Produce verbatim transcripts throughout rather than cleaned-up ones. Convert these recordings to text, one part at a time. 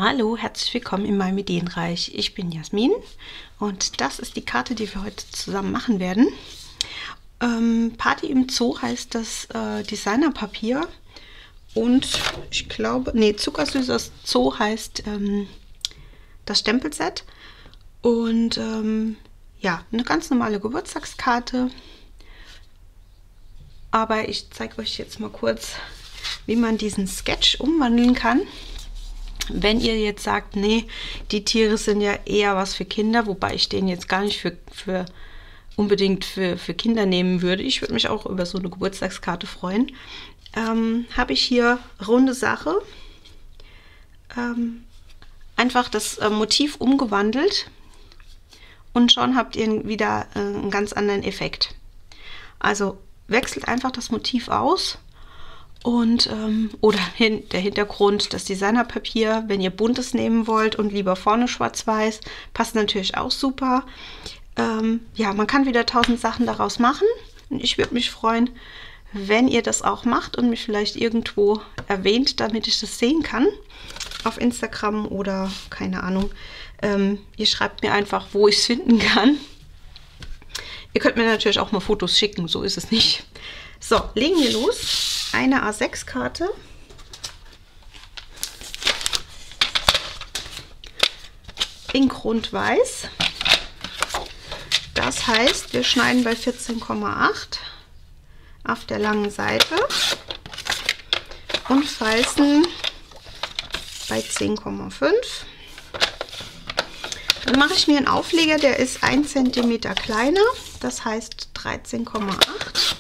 Hallo, herzlich willkommen in meinem Ideenreich. Ich bin Jasmin und das ist die Karte, die wir heute zusammen machen werden. Ähm, Party im Zoo heißt das äh, Designerpapier und ich glaube, nee, Zuckersüßes Zoo heißt ähm, das Stempelset. Und ähm, ja, eine ganz normale Geburtstagskarte. Aber ich zeige euch jetzt mal kurz, wie man diesen Sketch umwandeln kann. Wenn ihr jetzt sagt, nee, die Tiere sind ja eher was für Kinder, wobei ich den jetzt gar nicht für, für unbedingt für, für Kinder nehmen würde. Ich würde mich auch über so eine Geburtstagskarte freuen. Ähm, habe ich hier runde Sache. Ähm, einfach das äh, Motiv umgewandelt und schon habt ihr wieder äh, einen ganz anderen Effekt. Also wechselt einfach das Motiv aus. Und ähm, oder hin, der Hintergrund, das Designerpapier, wenn ihr buntes nehmen wollt und lieber vorne schwarz-weiß, passt natürlich auch super. Ähm, ja, man kann wieder tausend Sachen daraus machen und ich würde mich freuen, wenn ihr das auch macht und mich vielleicht irgendwo erwähnt, damit ich das sehen kann, auf Instagram oder keine Ahnung. Ähm, ihr schreibt mir einfach, wo ich es finden kann. Ihr könnt mir natürlich auch mal Fotos schicken, so ist es nicht. So, legen wir los. Eine A sechs Karte. In Grundweiß. Das heißt, wir schneiden bei vierzehn Komma acht auf der langen Seite und falzen bei zehn Komma fünf. Dann mache ich mir einen Aufleger, der ist ein Zentimeter kleiner, das heißt dreizehn Komma acht.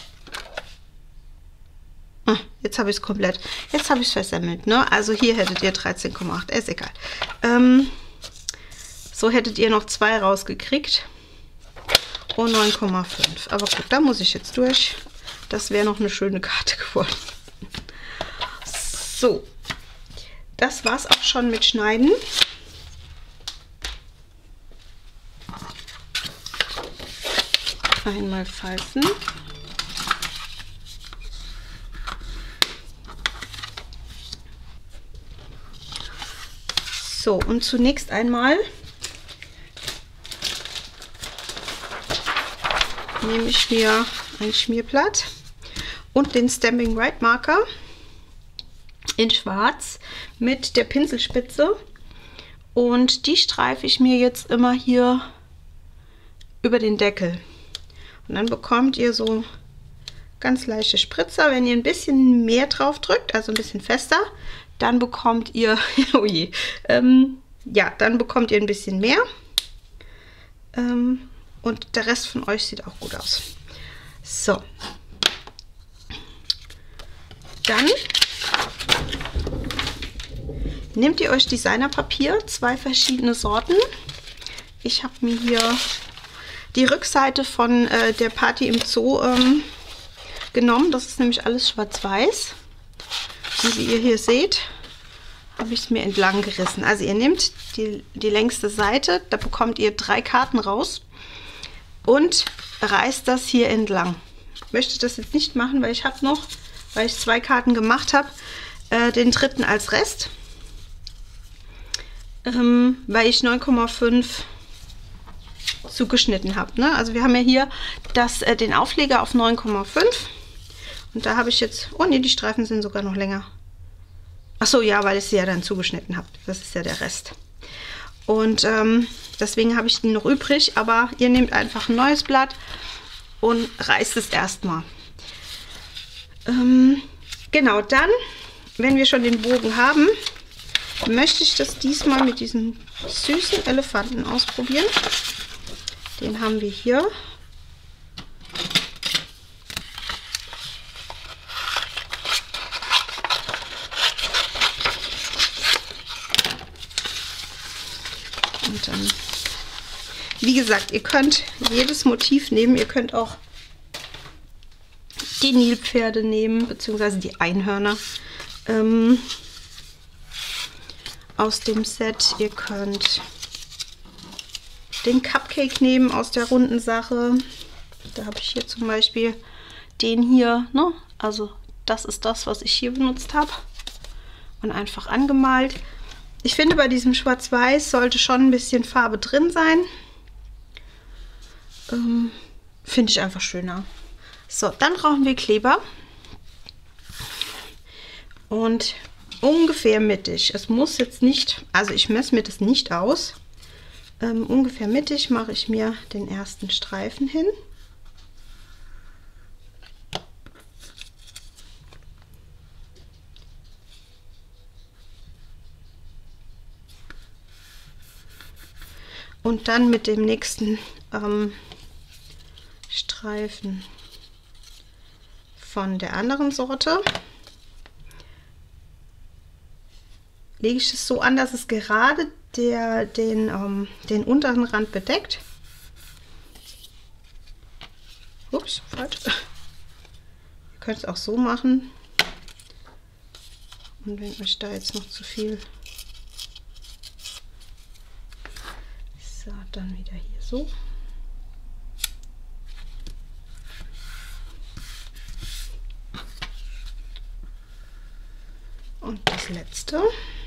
Jetzt habe ich es komplett, jetzt habe ich es versemmelt, ne? Also hier hättet ihr dreizehn Komma acht, ist egal. Ähm, so hättet ihr noch zwei rausgekriegt und neun Komma fünf. Aber gut, da muss ich jetzt durch. Das wäre noch eine schöne Karte geworden. So, das war's auch schon mit Schneiden. Einmal falten. So, und zunächst einmal nehme ich mir ein Schmierblatt und den Stamping Right Marker in Schwarz mit der Pinselspitze und die streife ich mir jetzt immer hier über den Deckel. Und dann bekommt ihr so ganz leichte Spritzer. Wenn ihr ein bisschen mehr drauf drückt, also ein bisschen fester, dann bekommt ihr, oh je, ähm, ja, dann bekommt ihr ein bisschen mehr. Ähm, und der Rest von euch sieht auch gut aus. So. Dann nehmt ihr euch Designerpapier, zwei verschiedene Sorten. Ich habe mir hier die Rückseite von äh, der Party im Zoo ähm, genommen. Das ist nämlich alles schwarz-weiß. Und wie ihr hier seht, habe ich es mir entlang gerissen. Also ihr nehmt die, die längste Seite, da bekommt ihr drei Karten raus und reißt das hier entlang. Ich möchte das jetzt nicht machen, weil ich habe noch, weil ich zwei Karten gemacht habe, äh, den dritten als Rest. Ähm, weil ich neun Komma fünf zugeschnitten habe. Ne? Also wir haben ja hier das, äh, den Aufleger auf neun Komma fünf. Und da habe ich jetzt, oh ne, die Streifen sind sogar noch länger. Ach so, ja, weil ich sie ja dann zugeschnitten habe. Das ist ja der Rest. Und ähm, deswegen habe ich die noch übrig. Aber ihr nehmt einfach ein neues Blatt und reißt es erstmal. Ähm, genau, dann, wenn wir schon den Bogen haben, möchte ich das diesmal mit diesem süßen Elefanten ausprobieren. Den haben wir hier. Und dann, wie gesagt, ihr könnt jedes Motiv nehmen. Ihr könnt auch die Nilpferde nehmen, beziehungsweise die Einhörner ähm, aus dem Set. Ihr könnt den Cupcake nehmen aus der runden Sache. Da habe ich hier zum Beispiel den hier, ne? Also das ist das, was ich hier benutzt habe. Und einfach angemalt. Ich finde, bei diesem Schwarz-Weiß sollte schon ein bisschen Farbe drin sein. Ähm, finde ich einfach schöner. So, dann brauchen wir Kleber. Und ungefähr mittig. Es muss jetzt nicht, also ich messe mir das nicht aus. Ähm, ungefähr mittig mache ich mir den ersten Streifen hin. Und dann mit dem nächsten ähm, Streifen von der anderen Sorte lege ich es so an, dass es gerade der, den, ähm, den unteren Rand bedeckt. Ups, falsch. Ihr könnt es auch so machen. Und wenn euch da jetzt noch zu viel... So, dann wieder hier so. Und das letzte.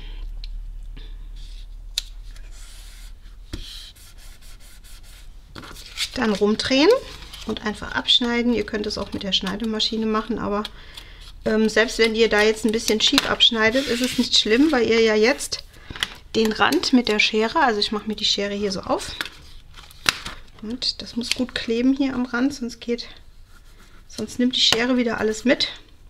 Dann rumdrehen und einfach abschneiden. Ihr könnt es auch mit der Schneidemaschine machen, aber ähm, selbst wenn ihr da jetzt ein bisschen schief abschneidet, ist es nicht schlimm, weil ihr ja jetzt den Rand mit der Schere, also ich mache mir die Schere hier so auf und das muss gut kleben hier am Rand, sonst geht, sonst nimmt die Schere wieder alles mit.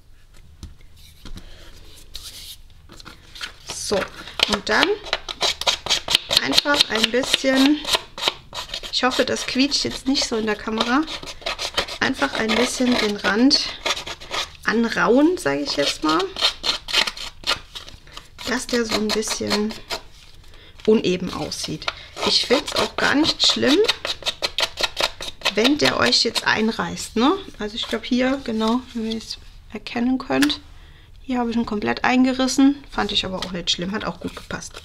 So, und dann einfach ein bisschen, ich hoffe, das quietscht jetzt nicht so in der Kamera, einfach ein bisschen den Rand anrauen, sage ich jetzt mal, dass der so ein bisschen uneben aussieht. Ich finde es auch gar nicht schlimm, wenn der euch jetzt einreißt, ne? Also ich glaube hier, genau, wenn ihr es erkennen könnt, hier habe ich ihn komplett eingerissen. Fand ich aber auch nicht schlimm, hat auch gut gepasst.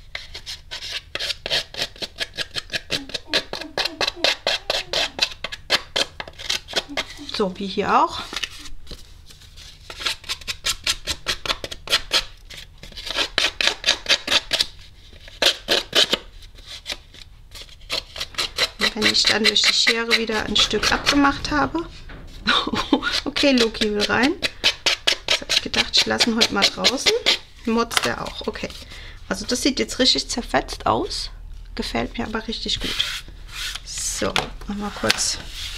So, wie hier auch. Wenn ich dann durch die Schere wieder ein Stück abgemacht habe. Okay, Loki will rein. Jetzt habe ich gedacht, ich lasse ihn heute mal draußen. Motzt er auch. Okay. Also das sieht jetzt richtig zerfetzt aus. Gefällt mir aber richtig gut. So, nochmal kurz.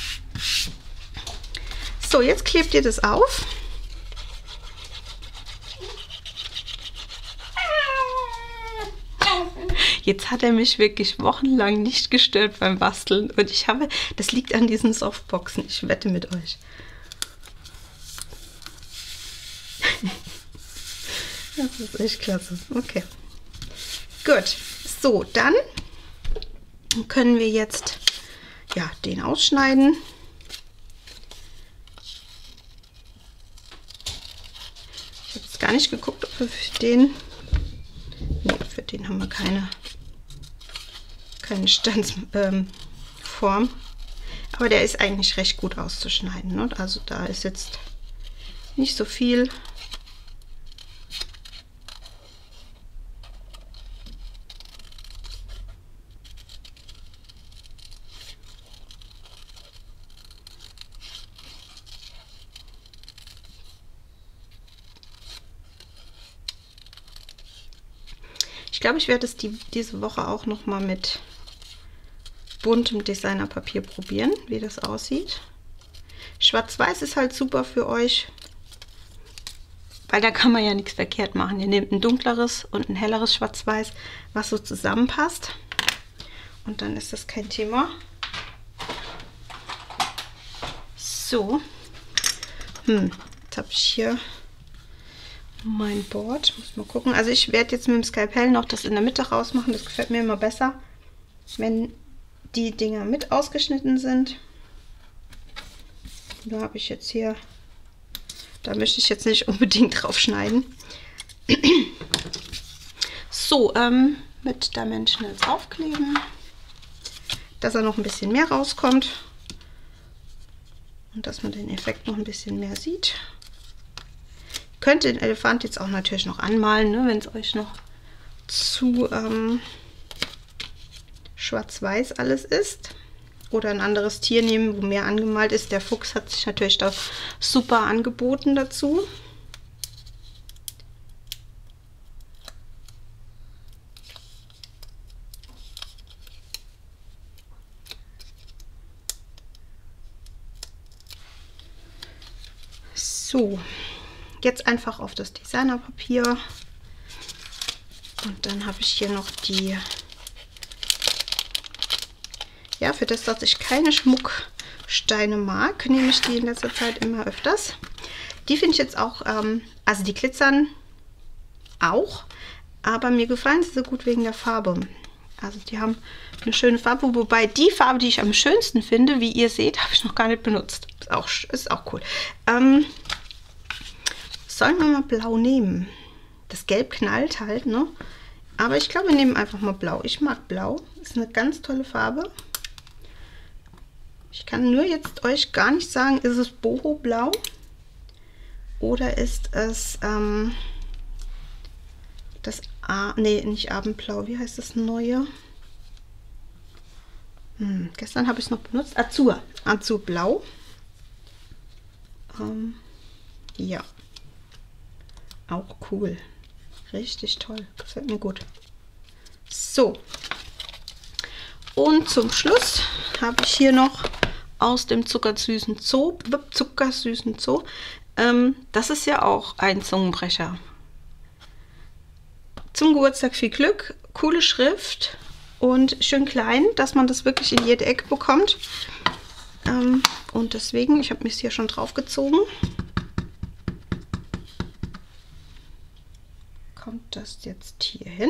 So, jetzt klebt ihr das auf. Jetzt hat er mich wirklich wochenlang nicht gestört beim Basteln. Und ich habe, das liegt an diesen Softboxen. Ich wette mit euch. Das ist echt klasse. Okay. Gut. So, dann können wir jetzt ja, den ausschneiden. Ich habe jetzt gar nicht geguckt, ob wir für den... Nee, für den haben wir keine... keine Standsform. Ähm, aber der ist eigentlich recht gut auszuschneiden, ne? Also da ist jetzt nicht so viel. Ich glaube, ich werde es die, diese Woche auch noch mal mit buntem Designerpapier probieren, wie das aussieht. Schwarz-Weiß ist halt super für euch, weil da kann man ja nichts verkehrt machen. Ihr nehmt ein dunkleres und ein helleres Schwarz-Weiß, was so zusammenpasst. Und dann ist das kein Thema. So. Hm, jetzt habe ich hier mein Board. Muss mal gucken. Also ich werde jetzt mit dem Skalpell noch das in der Mitte rausmachen. Das gefällt mir immer besser, wenn die Dinger mit ausgeschnitten sind. Da habe ich jetzt hier, da möchte ich jetzt nicht unbedingt drauf schneiden. So, ähm, mit Dimensionals aufkleben, dass er noch ein bisschen mehr rauskommt und dass man den Effekt noch ein bisschen mehr sieht. Ihr könnt den Elefant jetzt auch natürlich noch anmalen, ne, wenn es euch noch zu ähm, schwarz-weiß alles ist. Oder ein anderes Tier nehmen, wo mehr angemalt ist. Der Fuchs hat sich natürlich da super angeboten dazu. So, jetzt einfach auf das Designerpapier. Und dann habe ich hier noch die... Ja, für das, dass ich keine Schmucksteine mag, nehme ich die in letzter Zeit immer öfters. Die finde ich jetzt auch, ähm, also die glitzern auch, aber mir gefallen sie so gut wegen der Farbe. Also die haben eine schöne Farbe, wobei die Farbe, die ich am schönsten finde, wie ihr seht, habe ich noch gar nicht benutzt. Ist auch, ist auch cool. Ähm, sollen wir mal blau nehmen? Das Gelb knallt halt, ne? Aber ich glaube, wir nehmen einfach mal blau. Ich mag blau. Ist eine ganz tolle Farbe. Ich kann nur jetzt euch gar nicht sagen, ist es Boho Blau oder ist es ähm, das A, nee, nicht Abendblau, wie heißt das neue? Hm, gestern habe ich es noch benutzt. Azur, Azurblau. Ähm, ja, auch cool. Richtig toll, gefällt mir gut. So, und zum Schluss habe ich hier noch aus dem zuckersüßen Zoo, zuckersüßen Zoo. Ähm, das ist ja auch ein Zungenbrecher. Zum Geburtstag viel Glück, coole Schrift und schön klein, dass man das wirklich in jede Ecke bekommt. Ähm, und deswegen, ich habe mich hier schon drauf gezogen. Kommt das jetzt hier hin.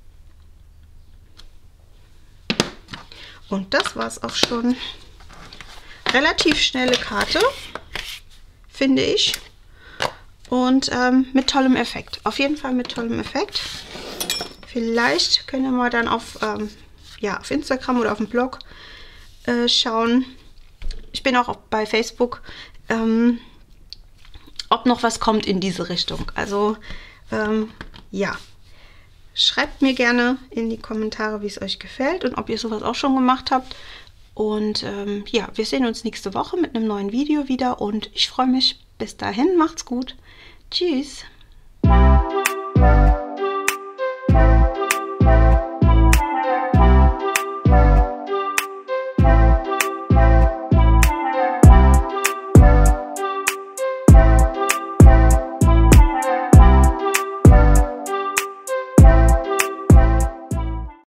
Und das war es auch schon. Relativ schnelle Karte, finde ich. Und ähm, mit tollem Effekt. Auf jeden Fall mit tollem Effekt. Vielleicht können wir mal dann auf, ähm, ja, auf Instagram oder auf dem Blog äh, schauen. Ich bin auch bei Facebook, ähm, ob noch was kommt in diese Richtung. Also, ähm, ja. Schreibt mir gerne in die Kommentare, wie es euch gefällt und ob ihr sowas auch schon gemacht habt. Und ähm, ja, wir sehen uns nächste Woche mit einem neuen Video wieder und ich freue mich. Bis dahin, macht's gut. Tschüss.